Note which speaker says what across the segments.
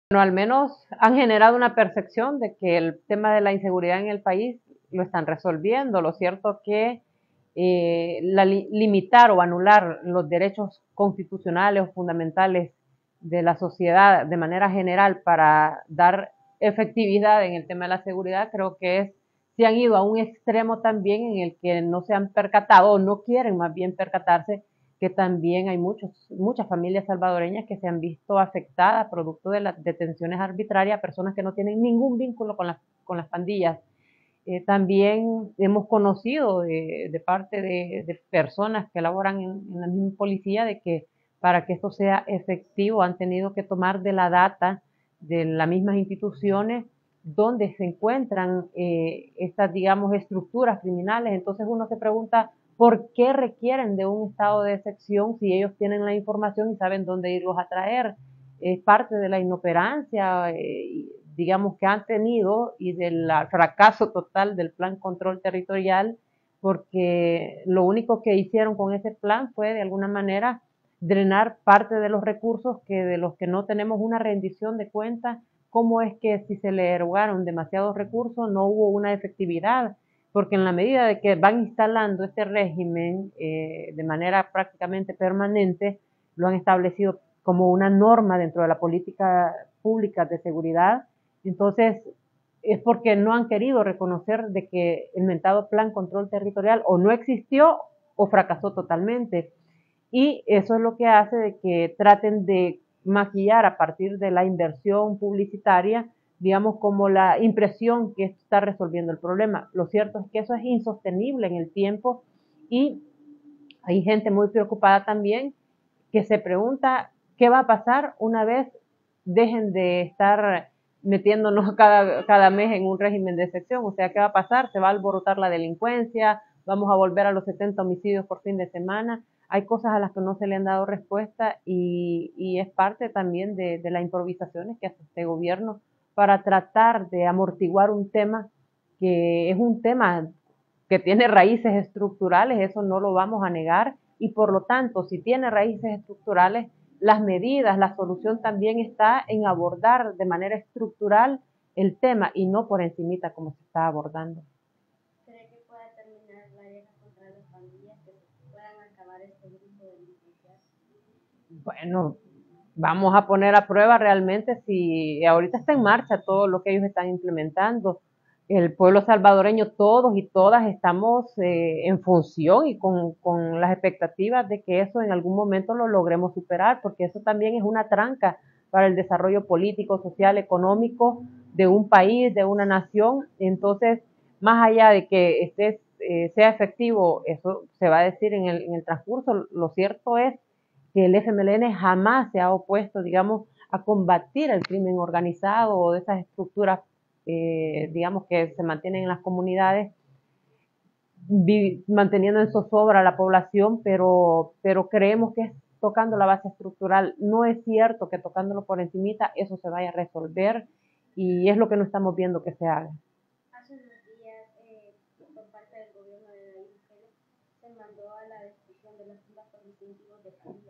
Speaker 1: Bueno, al menos han generado una percepción de que el tema de la inseguridad en el país lo están resolviendo. Lo cierto que limitar o anular los derechos constitucionales o fundamentales de la sociedad de manera general para dar efectividad en el tema de la seguridad, creo que se han ido a un extremo también en el que no se han percatado o no quieren más bien percatarse que también hay muchas familias salvadoreñas que se han visto afectadas producto de las detenciones arbitrarias, personas que no tienen ningún vínculo con las pandillas. También hemos conocido de parte de personas que laboran en la misma policía de que para que esto sea efectivo han tenido que tomar de la data de las mismas instituciones donde se encuentran estas, digamos, estructuras criminales. Entonces uno se pregunta por qué requieren de un estado de excepción si ellos tienen la información y saben dónde irlos a traer. Es parte de la inoperancia, digamos, que han tenido y del fracaso total del plan control territorial, porque lo único que hicieron con ese plan fue de alguna manera drenar parte de los recursos que de los que no tenemos una rendición de cuentas, cómo es que si se le erogaron demasiados recursos no hubo una efectividad, porque en la medida de que van instalando este régimen de manera prácticamente permanente, lo han establecido como una norma dentro de la política pública de seguridad, entonces es porque no han querido reconocer de que el mentado plan control territorial o no existió o fracasó totalmente. Y eso es lo que hace de que traten de maquillar a partir de la inversión publicitaria, digamos, como la impresión que está resolviendo el problema. Lo cierto es que eso es insostenible en el tiempo y hay gente muy preocupada también que se pregunta qué va a pasar una vez dejen de estar metiéndonos cada mes en un régimen de excepción. O sea, ¿qué va a pasar? ¿Se va a alborotar la delincuencia? ¿Vamos a volver a los 70 homicidios por fin de semana? Hay cosas a las que no se le han dado respuesta y es parte también de las improvisaciones que hace este gobierno para tratar de amortiguar un tema que es un tema que tiene raíces estructurales, eso no lo vamos a negar, y por lo tanto, si tiene raíces estructurales, las medidas, la solución también está en abordar de manera estructural el tema y no por encimita como se está abordando.
Speaker 2: ¿Cree que pueda terminar la guerra contra las pandillas, que puedan acabar este grupo de delincuencias?
Speaker 1: Bueno, vamos a poner a prueba realmente si ahorita está en marcha todo lo que ellos están implementando. El pueblo salvadoreño, todos y todas estamos en función y con las expectativas de que eso en algún momento lo logremos superar, porque eso también es una tranca para el desarrollo político, social, económico de un país, de una nación. Entonces, más allá de que sea efectivo, eso se va a decir en el transcurso, lo cierto es que el FMLN jamás se ha opuesto, digamos, a combatir el crimen organizado o de esas estructuras, digamos, que se mantienen en las comunidades, manteniendo en zozobra a la población, pero creemos que es tocando la base estructural. No es cierto que tocándolo por encimita eso se vaya a resolver y es lo que no estamos viendo que se haga.
Speaker 2: Hace unos días, por parte del gobierno de Nayib Bukele, se mandó a la destrucción de las tumbas por distintivos de familia.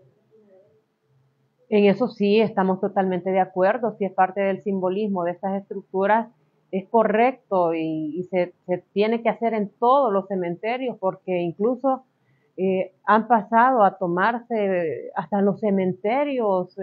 Speaker 1: En eso sí, estamos totalmente de acuerdo, si es parte del simbolismo de estas estructuras, es correcto y se tiene que hacer en todos los cementerios, porque incluso han pasado a tomarse hasta los cementerios,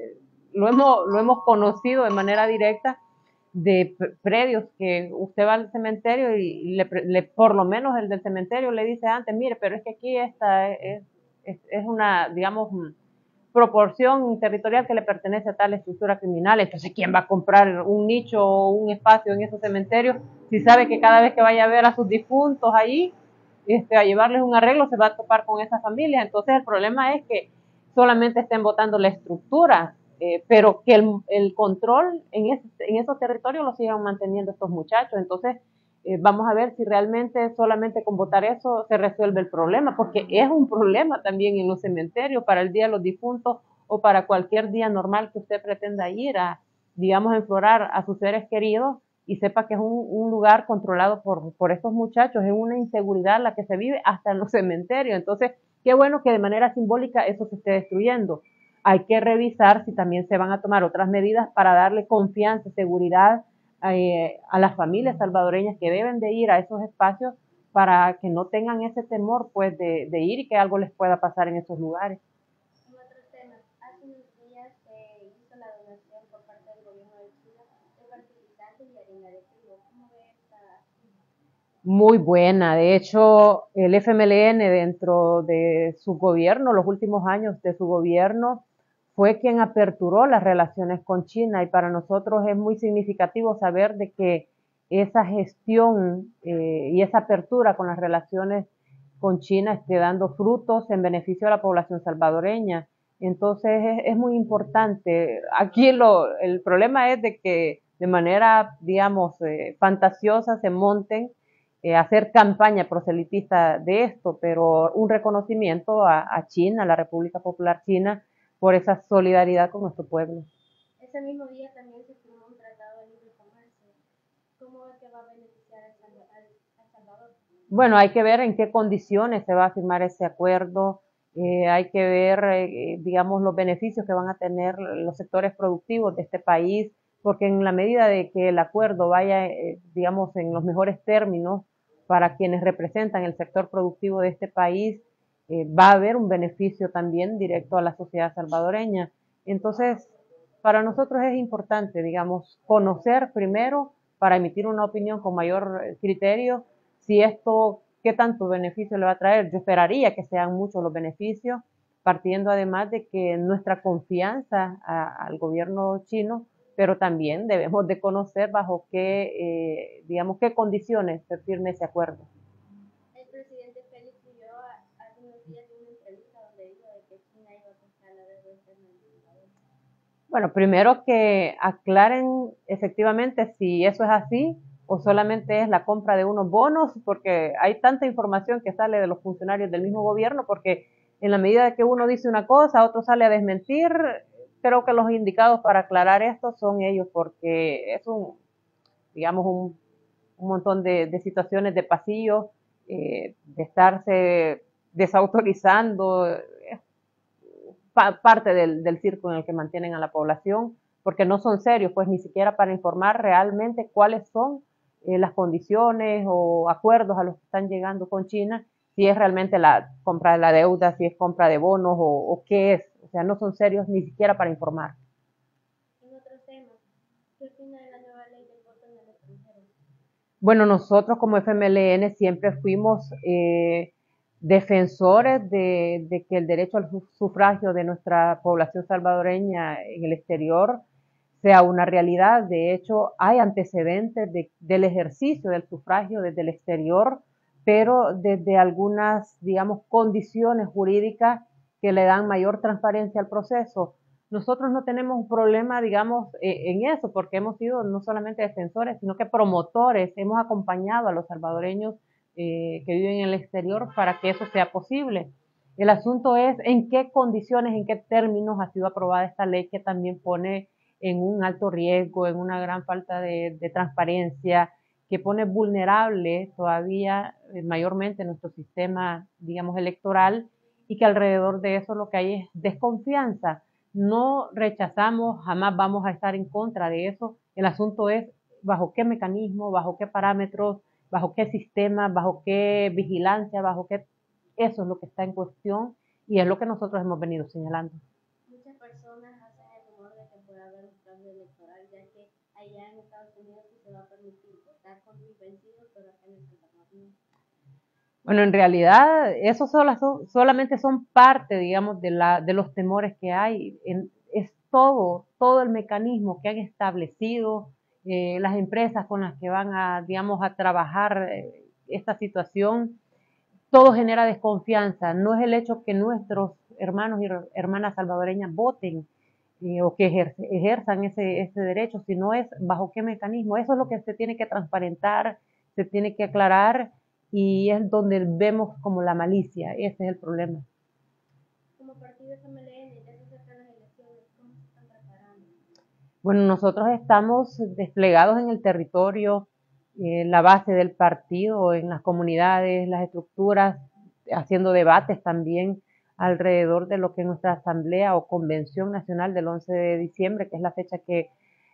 Speaker 1: lo hemos conocido de manera directa, de predios que usted va al cementerio y por lo menos el del cementerio le dice antes, mire, pero es que aquí esta es una, digamos, proporción territorial que le pertenece a tal estructura criminal. Entonces, ¿quién va a comprar un nicho o un espacio en esos cementerios si sabe que cada vez que vaya a ver a sus difuntos ahí, a llevarles un arreglo, se va a topar con esas familias? Entonces, el problema es que solamente estén votando la estructura, pero que el control en esos territorios lo sigan manteniendo estos muchachos. Entonces, vamos a ver si realmente solamente con votar eso se resuelve el problema, porque es un problema también en los cementerios para el Día de los Difuntos o para cualquier día normal que usted pretenda ir a, digamos, enflorar a sus seres queridos y sepa que es un lugar controlado por estos muchachos, es una inseguridad la que se vive hasta en los cementerios. Entonces, qué bueno que de manera simbólica eso se esté destruyendo. hay que revisar si también se van a tomar otras medidas para darle confianza, seguridad a las familias salvadoreñas que deben de ir a esos espacios para que no tengan ese temor pues de ir y que algo les pueda pasar en esos lugares.
Speaker 2: En otros temas, hace unos días se hizo la donación por parte del gobierno de Chile de fertilizantes y harina de trigo. ¿Cómo ve esta acción?
Speaker 1: Muy buena. De hecho, el FMLN dentro de su gobierno, los últimos años de su gobierno, fue quien aperturó las relaciones con China y para nosotros es muy significativo saber de que esa gestión y esa apertura con las relaciones con China esté dando frutos en beneficio de la población salvadoreña. Entonces es muy importante. Aquí el problema es de que de manera, digamos, fantasiosa se monten hacer campaña proselitista de esto, pero un reconocimiento a China, a la República Popular China, por esa solidaridad con nuestro pueblo.
Speaker 2: Ese mismo día también se firmó un tratado de libre comercio. ¿Cómo es que va a beneficiar a Salvador?
Speaker 1: Bueno, hay que ver en qué condiciones se va a firmar ese acuerdo, hay que ver, digamos, los beneficios que van a tener los sectores productivos de este país, porque en la medida de que el acuerdo vaya, digamos, en los mejores términos para quienes representan el sector productivo de este país, va a haber un beneficio también directo a la sociedad salvadoreña. Entonces, para nosotros es importante, digamos, conocer primero para emitir una opinión con mayor criterio si esto, qué tanto beneficio le va a traer. Yo esperaría que sean muchos los beneficios, partiendo además de que nuestra confianza al gobierno chino, pero también debemos de conocer bajo qué, digamos, qué condiciones se firme ese acuerdo.
Speaker 2: El presidente Félix Ulloa hace unos días dio una entrevista donde dijo de que China iba a comprar la deuda externa del Salvador.
Speaker 1: Bueno, primero que aclaren efectivamente si eso es así o solamente es la compra de unos bonos, porque hay tanta información que sale de los funcionarios del mismo gobierno, porque en la medida de que uno dice una cosa, otro sale a desmentir. Creo que los indicados para aclarar esto son ellos, porque es digamos, un montón de situaciones de pasillo, de estarse desautorizando, parte del circo en el que mantienen a la población, porque no son serios, pues ni siquiera para informar realmente cuáles son las condiciones o acuerdos a los que están llegando con China, si es realmente la compra de la deuda, si es compra de bonos o qué es. O sea, no son serios ni siquiera para informar.
Speaker 2: En otros temas, ¿qué opina de la nueva ley del voto en el extranjero?
Speaker 1: Bueno, nosotros como FMLN siempre fuimos defensores de que el derecho al sufragio de nuestra población salvadoreña en el exterior sea una realidad. De hecho, hay antecedentes del ejercicio del sufragio desde el exterior, pero desde algunas, digamos, condiciones jurídicas que le dan mayor transparencia al proceso. Nosotros no tenemos un problema, digamos, en eso, porque hemos sido no solamente defensores, sino que promotores, hemos acompañado a los salvadoreños que viven en el exterior para que eso sea posible. El asunto es en qué condiciones, en qué términos ha sido aprobada esta ley que también pone en un alto riesgo, en una gran falta de transparencia, que pone vulnerable todavía mayormente nuestro sistema, digamos, electoral, y que alrededor de eso lo que hay es desconfianza. No rechazamos, jamás vamos a estar en contra de eso. El asunto es bajo qué mecanismo, bajo qué parámetros, bajo qué sistema, bajo qué vigilancia, bajo qué... Eso es lo que está en cuestión y es lo que nosotros hemos venido señalando.
Speaker 2: Muchas personas hacen el rumor de que puede haber un cambio electoral, ya que allá en Estados Unidos sí se va a permitir votar con vencidos, pero acá en El Salvador no.
Speaker 1: Bueno, en realidad, eso solamente son parte, digamos, de los temores que hay. Es todo el mecanismo que han establecido las empresas con las que van a, digamos, a trabajar esta situación. Todo genera desconfianza. No es el hecho que nuestros hermanos y hermanas salvadoreñas voten o que ejerzan ese derecho, sino es bajo qué mecanismo. Eso es lo que se tiene que transparentar, se tiene que aclarar y es donde vemos como la malicia. Ese es el problema.
Speaker 2: Como partido FMLN, ya se acercan las elecciones, ¿cómo se están preparando?
Speaker 1: Bueno, nosotros estamos desplegados en el territorio, la base del partido, en las comunidades, las estructuras, haciendo debates también alrededor de lo que es nuestra asamblea o convención nacional del 11 de diciembre, que es la fecha que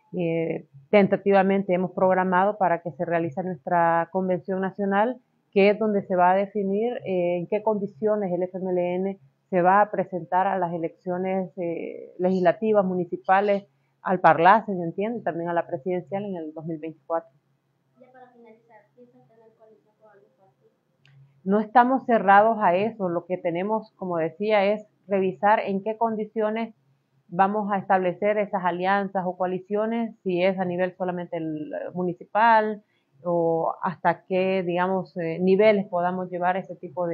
Speaker 1: tentativamente hemos programado para que se realice nuestra convención nacional, que es donde se va a definir en qué condiciones el FMLN se va a presentar a las elecciones legislativas, municipales, al Parlacen, ¿se entiende? También a la presidencial en el 2024.
Speaker 2: Ya para finalizar, ¿piensan tener coalición con algún partido?
Speaker 1: No estamos cerrados a eso, lo que tenemos, como decía, es revisar en qué condiciones vamos a establecer esas alianzas o coaliciones, si es a nivel solamente municipal o hasta qué, digamos, niveles podamos llevar ese tipo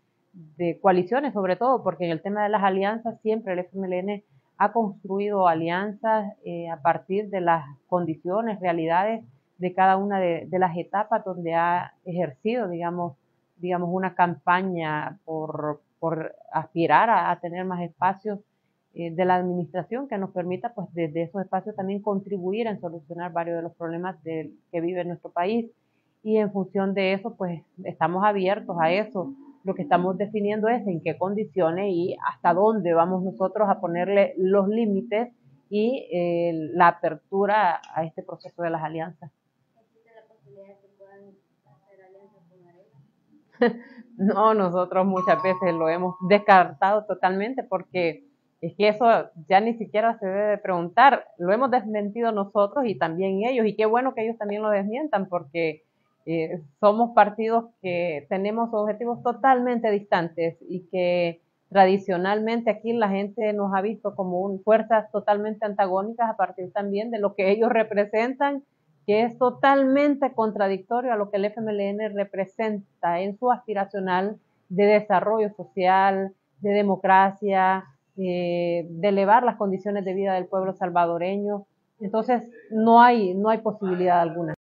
Speaker 1: de coaliciones, sobre todo porque en el tema de las alianzas siempre el FMLN ha construido alianzas a partir de las condiciones, realidades de cada una de las etapas donde ha ejercido, digamos una campaña por aspirar a tener más espacios de la administración que nos permita, pues, desde esos espacios también contribuir en solucionar varios de los problemas que vive nuestro país. Y en función de eso, pues, estamos abiertos a eso. Lo que estamos definiendo es en qué condiciones y hasta dónde vamos nosotros a ponerle los límites y la apertura a este proceso de las alianzas.
Speaker 2: ¿Existe la posibilidad de que puedan hacer alianza con Arena?
Speaker 1: No, nosotros muchas veces lo hemos descartado totalmente porque es que eso ya ni siquiera se debe preguntar. Lo hemos desmentido nosotros y también ellos, y qué bueno que ellos también lo desmientan porque somos partidos que tenemos objetivos totalmente distantes y que tradicionalmente aquí la gente nos ha visto como fuerzas totalmente antagónicas a partir también de lo que ellos representan, que es totalmente contradictorio a lo que el FMLN representa en su aspiracional de desarrollo social, de democracia, de elevar las condiciones de vida del pueblo salvadoreño. Entonces, no hay posibilidad alguna.